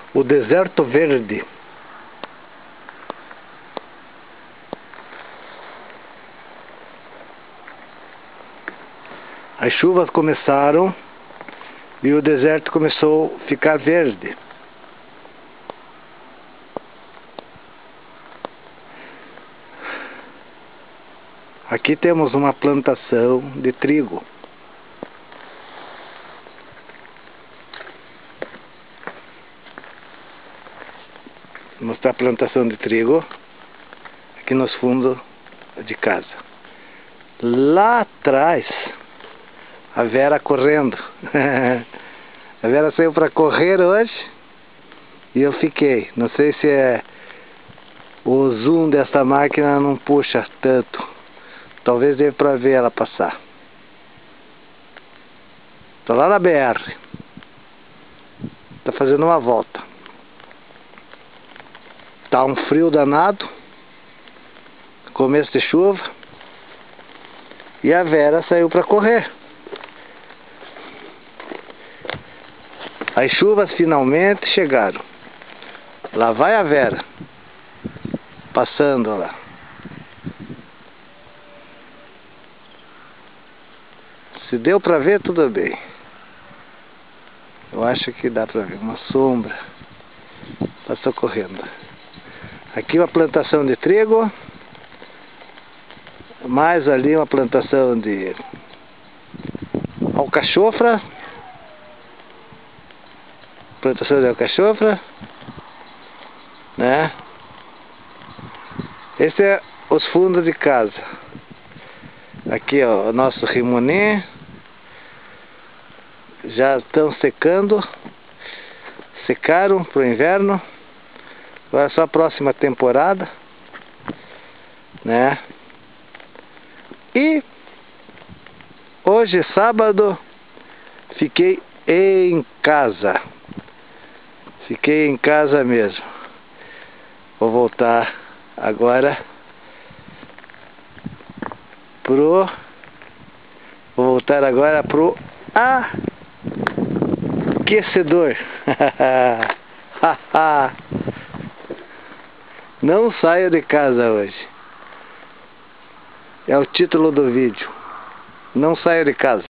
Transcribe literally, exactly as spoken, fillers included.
O deserto verde. As chuvas começaram e o deserto começou a ficar verde. Aqui temos uma plantação de trigo. Vou mostrar a plantação de trigo aqui nos fundos de casa. Lá atrás, a Vera correndo. A Vera saiu para correr hoje e eu fiquei. Não sei se é o zoom dessa máquina não puxa tanto. Talvez dê para ver ela passar. Tô lá na B R. Tá fazendo uma volta. Tá um frio danado. Começo de chuva. E a Vera saiu para correr. As chuvas finalmente chegaram. Lá vai a Vera. Passando lá. Se deu para ver, tudo bem. Eu acho que dá para ver uma sombra. Passou correndo. Aqui uma plantação de trigo. Mais ali uma plantação de alcachofra. Plantação de alcachofra. Né? Esse é os fundos de casa. Aqui ó, o nosso rimonim. Já estão secando. Secaram para o inverno. Agora é só a próxima temporada, né? E hoje, sábado, fiquei em casa. Fiquei em casa mesmo. Vou voltar agora pro... Vou voltar agora pro aquecedor. Não saio de casa hoje. É o título do vídeo. Não saio de casa.